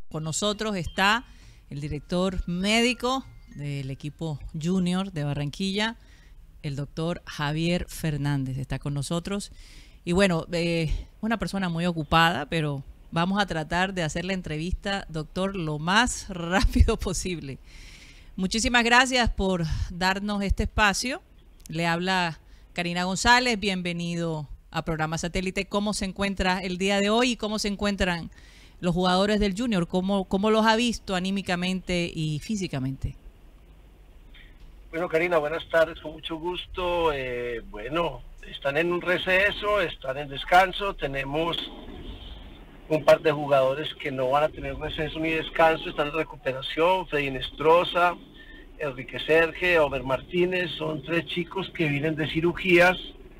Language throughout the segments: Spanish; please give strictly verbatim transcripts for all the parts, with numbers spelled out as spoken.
Con nosotros está el director médico del equipo junior de Barranquilla, el doctor Javier Fernández. Está con nosotros. Y bueno, eh, una persona muy ocupada, pero vamos a tratar de hacer la entrevista, doctor, lo más rápido posible. Muchísimas gracias por darnos este espacio. Le habla Karina González. Bienvenido a Programa Satélite. ¿Cómo se encuentra el día de hoy y cómo se encuentran los jugadores del Junior? ¿Cómo, cómo los ha visto anímicamente y físicamente? Bueno, Karina, buenas tardes, con mucho gusto. Eh, bueno, están en un receso, están en descanso. Tenemos un par de jugadores que no van a tener receso ni descanso, están en recuperación. Freddy Nestroza, Enrique Serge, Omer Martínez, son tres chicos que vienen de cirugías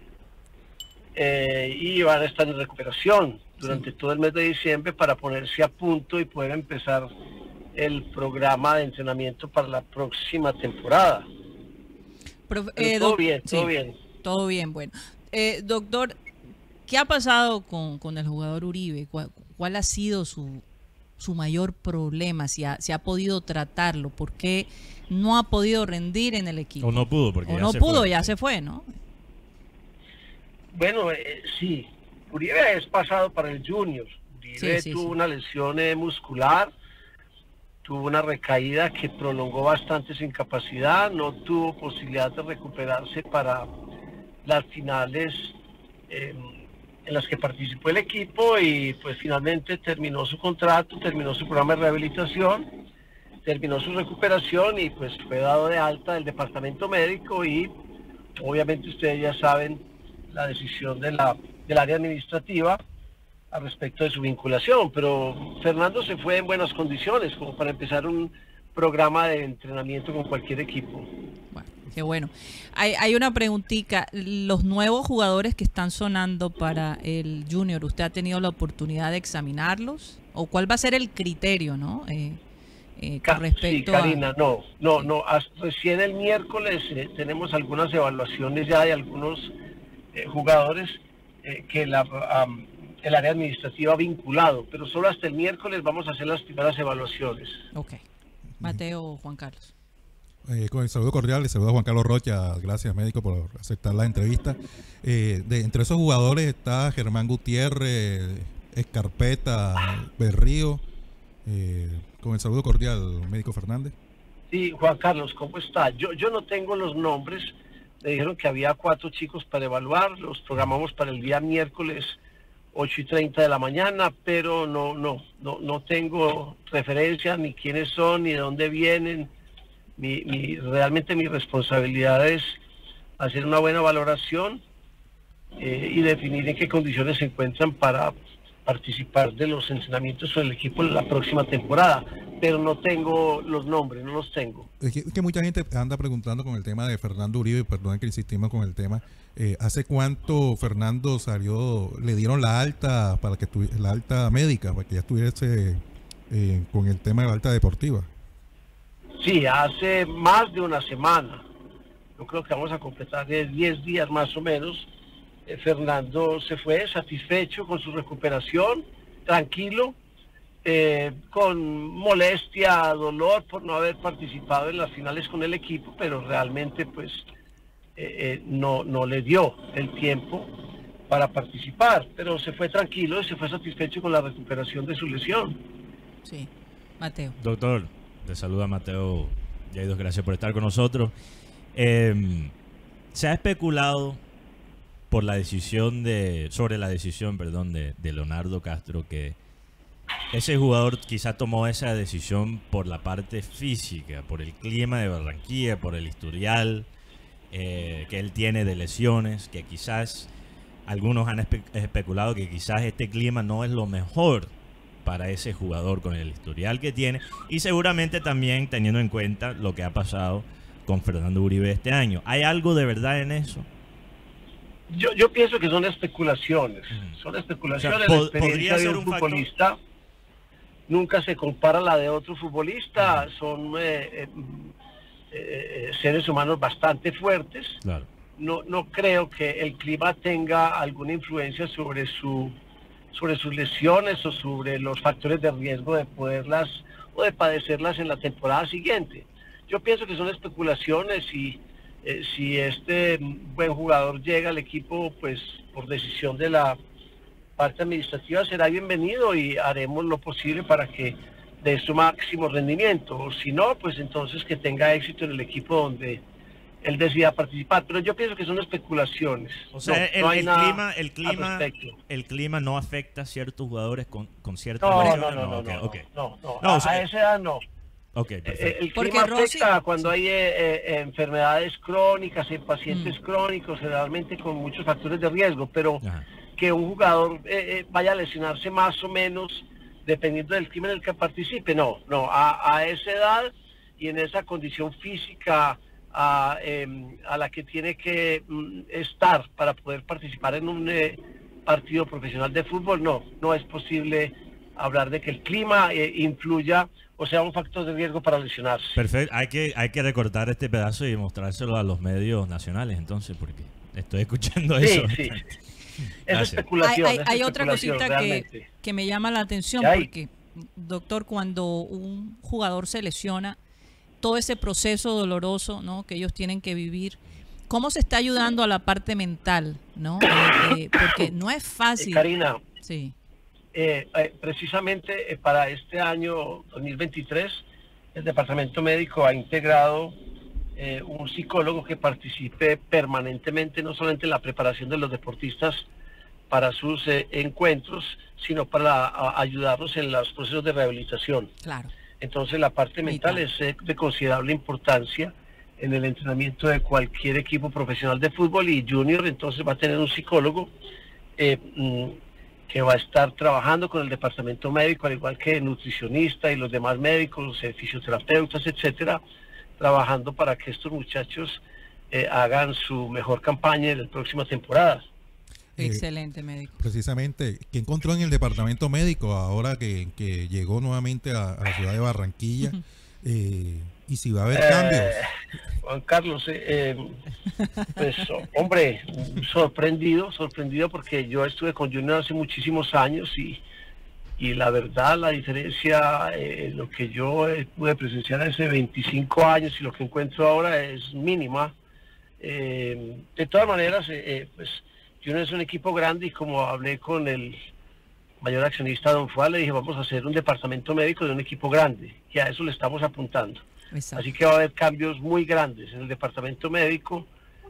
eh, y van a estar en recuperación durante sí. todo el mes de diciembre para ponerse a punto y poder empezar el programa de entrenamiento para la próxima temporada. Pero, eh, todo bien, todo sí, bien. Todo bien, bueno. Eh, doctor, ¿qué ha pasado con, con el jugador Uribe? ¿Cuál, cuál ha sido su, su mayor problema? Si ha, si ha podido tratarlo, ¿por qué no ha podido rendir en el equipo? O no pudo, porque o ya no se pudo, fue. ya se fue, ¿no? Bueno, eh, sí. Uribe es pasado para el Junior. Uribe sí, sí, tuvo sí. una lesión eh, muscular, tuvo una recaída que prolongó bastante su incapacidad, no tuvo posibilidad de recuperarse para las finales eh, en las que participó el equipo y pues finalmente terminó su contrato, terminó su programa de rehabilitación, terminó su recuperación y pues fue dado de alta del departamento médico y obviamente ustedes ya saben la decisión de la del área administrativa al respecto de su vinculación, pero Fernando se fue en buenas condiciones como para empezar un programa de entrenamiento con cualquier equipo. Bueno, qué bueno. Hay, hay una preguntita, los nuevos jugadores que están sonando para el Junior, ¿usted ha tenido la oportunidad de examinarlos? ¿O cuál va a ser el criterio, no? Eh, eh, con respecto sí, Karina, a... no, no, no, hasta recién el miércoles eh, tenemos algunas evaluaciones ya de algunos eh, jugadores eh, que la... Um, el área administrativa vinculado, pero solo hasta el miércoles vamos a hacer las primeras evaluaciones. Ok. Mateo, Juan Carlos. Eh, con el saludo cordial, le saludo a Juan Carlos Rocha, gracias médico por aceptar la entrevista. Eh, de, entre esos jugadores está Germán Gutiérrez, Escarpeta, Berrío, eh, con el saludo cordial, médico Fernández. Sí, Juan Carlos, ¿cómo está? Yo, yo no tengo los nombres, me dijeron que había cuatro chicos para evaluar, los programamos para el día miércoles ocho y treinta de la mañana, pero no, no, no, no tengo referencia ni quiénes son, ni de dónde vienen. Mi, mi, realmente mi responsabilidad es hacer una buena valoración eh, y definir en qué condiciones se encuentran para participar de los entrenamientos con el equipo en la próxima temporada, pero no tengo los nombres, no los tengo. Es que, es que mucha gente anda preguntando con el tema de Fernando Uribe, perdón que insistimos con el tema. Eh, ¿Hace cuánto Fernando salió, le dieron la alta para que estuviera la alta médica, para que ya estuviese eh, con el tema de la alta deportiva? Sí, hace más de una semana. Yo creo que vamos a completar diez días más o menos. Eh, Fernando se fue satisfecho con su recuperación, tranquilo, eh, con molestia, dolor por no haber participado en las finales con el equipo, pero realmente pues eh, eh, no, no le dio el tiempo para participar, pero se fue tranquilo y se fue satisfecho con la recuperación de su lesión. Sí, Mateo. Doctor, te saluda Mateo Yaidos, gracias por estar con nosotros. Eh, se ha especulado por la decisión de, sobre la decisión, perdón, de, de Leonardo Castro, que ese jugador quizá tomó esa decisión por la parte física, por el clima de Barranquilla, por el historial eh, que él tiene de lesiones, que quizás algunos han espe especulado que quizás este clima no es lo mejor para ese jugador con el historial que tiene, y seguramente también teniendo en cuenta lo que ha pasado con Fernando Uribe este año. ¿Hay algo de verdad en eso? Yo, yo pienso que son especulaciones, son especulaciones. O sea, la experiencia de un, un futbolista factor? Nunca se compara a la de otro futbolista, uh-huh. son eh, eh, eh, seres humanos bastante fuertes. Claro. No, no creo que el clima tenga alguna influencia sobre su sobre sus lesiones o sobre los factores de riesgo de poderlas o de padecerlas en la temporada siguiente. Yo pienso que son especulaciones y eh, si este buen jugador llega al equipo, pues por decisión de la parte administrativa será bienvenido y haremos lo posible para que dé su máximo rendimiento. O si no, pues entonces que tenga éxito en el equipo donde él decida participar, pero yo pienso que son especulaciones. O sea, no, el, no hay el nada clima, el clima, el clima no afecta a ciertos jugadores con, con ciertas no, lesiones. no, no, no, okay, no, okay. no, no, no, a, o sea, a esa edad no. Okay, eh, el Porque clima Rossi... afecta cuando hay eh, eh, enfermedades crónicas, en pacientes mm. crónicos, generalmente con muchos factores de riesgo, pero Ajá. que un jugador eh, eh, vaya a lesionarse más o menos dependiendo del clima en el que participe, no, no, a, a esa edad y en esa condición física a, eh, a la que tiene que mm, estar para poder participar en un eh, partido profesional de fútbol, no, no es posible hablar de que el clima eh, influya o sea un factor de riesgo para lesionarse. Perfecto, hay que, hay que recortar este pedazo y mostrárselo a los medios nacionales entonces, porque estoy escuchando sí, eso. Sí, es especulación. Hay, hay, es hay otra especulación, cosita que, que me llama la atención, porque, doctor, cuando un jugador se lesiona, todo ese proceso doloroso, ¿no?, que ellos tienen que vivir, ¿cómo se está ayudando a la parte mental, ¿no? Eh, eh, porque no es fácil. Eh, Karina, sí. eh, eh, precisamente eh, para este año dos mil veintitrés, el Departamento Médico ha integrado eh, un psicólogo que participe permanentemente, no solamente en la preparación de los deportistas para sus eh, encuentros, sino para a, ayudarlos en los procesos de rehabilitación. Claro. Entonces la parte mental es eh, de considerable importancia en el entrenamiento de cualquier equipo profesional de fútbol, y Junior entonces va a tener un psicólogo eh, que va a estar trabajando con el departamento médico, al igual que nutricionista y los demás médicos, eh, fisioterapeutas, etcétera, trabajando para que estos muchachos eh, hagan su mejor campaña en la próxima temporada. Excelente, médico. Eh, precisamente, ¿qué encontró en el departamento médico ahora que, que llegó nuevamente a, a la ciudad de Barranquilla? Uh-huh. eh, y si va a haber eh, cambios. Juan Carlos, eh, eh, pues hombre, sorprendido, sorprendido porque yo estuve con Junior hace muchísimos años y, y la verdad la diferencia, eh, lo que yo eh, pude presenciar hace veinticinco años y lo que encuentro ahora es mínima. Eh, de todas maneras, eh, eh, pues Junior es un equipo grande y como hablé con el mayor accionista Don Fuad, le dije vamos a hacer un departamento médico de un equipo grande y a eso le estamos apuntando. Exacto. Así que va a haber cambios muy grandes en el departamento médico,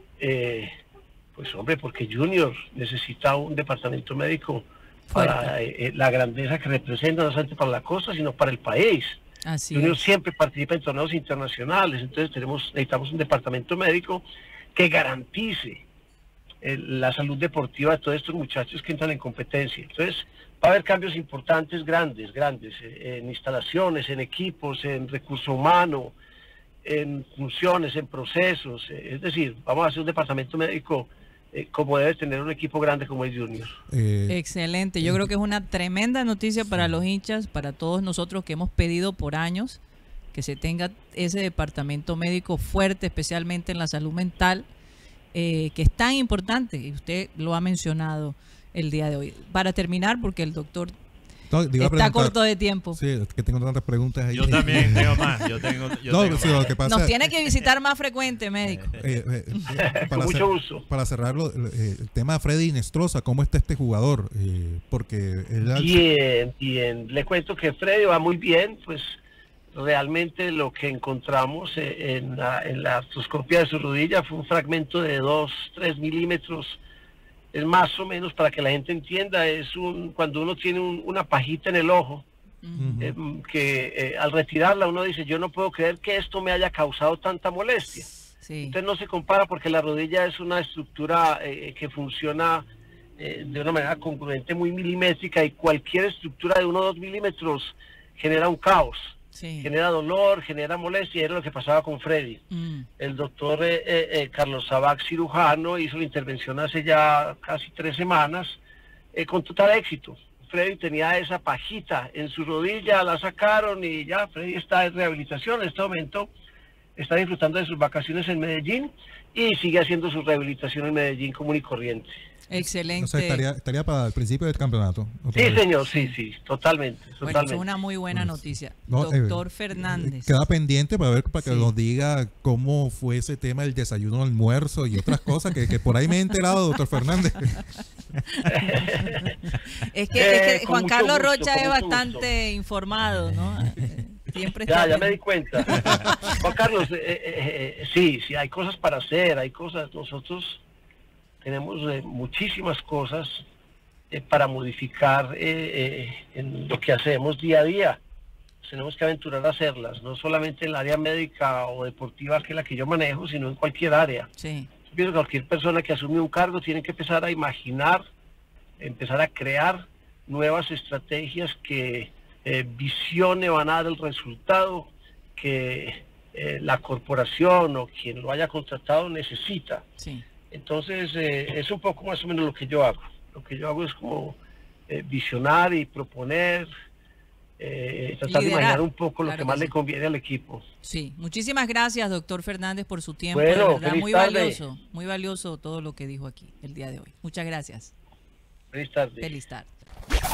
eh, pues hombre, porque Junior necesita un departamento médico Fuerte. para eh, la grandeza que representa, no solamente para la costa, sino para el país. Así Junior es. siempre participa en torneos internacionales, entonces tenemos necesitamos un departamento médico que garantice eh, la salud deportiva de todos estos muchachos que entran en competencia. Entonces va a haber cambios importantes, grandes, grandes, eh, en instalaciones, en equipos, en recurso humano, en funciones, en procesos. Eh, es decir, vamos a hacer un departamento médico eh, como debe tener un equipo grande como el Junior. Eh, Excelente. Yo creo que es una tremenda noticia para los hinchas, para todos nosotros que hemos pedido por años que se tenga ese departamento médico fuerte, especialmente en la salud mental, eh, que es tan importante, y usted lo ha mencionado el día de hoy. Para terminar, porque el doctor no, está corto de tiempo. Sí, es que tengo tantas preguntas ahí. Yo también tengo más. Yo tengo, yo no, tengo sí, más. Lo que pasa, Nos tiene que visitar más frecuente, médico. Eh, eh, eh, Con mucho gusto. Para cerrarlo, eh, el tema de Freddy Nestroza, ¿cómo está este jugador? Eh, porque él... Bien, bien. Le cuento que Freddy va muy bien, pues realmente lo que encontramos en la, en la artroscopia de su rodilla fue un fragmento de dos, tres milímetros. Es más o menos, para que la gente entienda, es un cuando uno tiene un, una pajita en el ojo, uh-huh. eh, que eh, al retirarla uno dice, yo no puedo creer que esto me haya causado tanta molestia. Sí. Entonces no se compara porque la rodilla es una estructura eh, que funciona eh, de una manera congruente, muy milimétrica, y cualquier estructura de uno o dos milímetros genera un caos. Sí. Genera dolor, genera molestia, y era lo que pasaba con Freddy. Mm. El doctor eh, eh, Carlos Sabac, cirujano, hizo la intervención hace ya casi tres semanas eh, con total éxito. Freddy tenía esa pajita en su rodilla, la sacaron y ya Freddy está en rehabilitación. En este momento está disfrutando de sus vacaciones en Medellín y sigue haciendo su rehabilitación en Medellín común y corriente. Excelente. O sea, estaría, estaría para el principio del campeonato. Sí, vez. señor, sí, sí, totalmente. Bueno, totalmente. es una muy buena noticia. No, Doctor eh, Fernández. Queda pendiente para ver, para que Sí. nos diga cómo fue ese tema del desayuno, almuerzo y otras cosas que, que por ahí me he enterado, doctor Fernández. Es que, Eh, es que con Juan mucho Carlos gusto, Rocha con es mucho bastante informado, ¿no? Siempre Ya, está ya me pen- di cuenta. Juan Carlos, eh, eh, eh, sí, sí, hay cosas para hacer, hay cosas, nosotros tenemos eh, muchísimas cosas eh, para modificar eh, eh, en lo que hacemos día a día. Tenemos que aventurar a hacerlas, no solamente en el área médica o deportiva, que es la que yo manejo, sino en cualquier área. Sí, Yo pienso que cualquier persona que asume un cargo tiene que empezar a imaginar, empezar a crear nuevas estrategias que eh, visione van a dar el resultado que eh, la corporación o quien lo haya contratado necesita. sí. Entonces, eh, es un poco más o menos lo que yo hago. Lo que yo hago es como eh, visionar y proponer, eh, tratar Liderar, de imaginar un poco lo claro que que más sí. le conviene al equipo. Sí, muchísimas gracias, doctor Fernández, por su tiempo. Bueno, de verdad, feliz muy tarde. valioso, muy valioso todo lo que dijo aquí el día de hoy. Muchas gracias. Feliz tarde. Feliz tarde.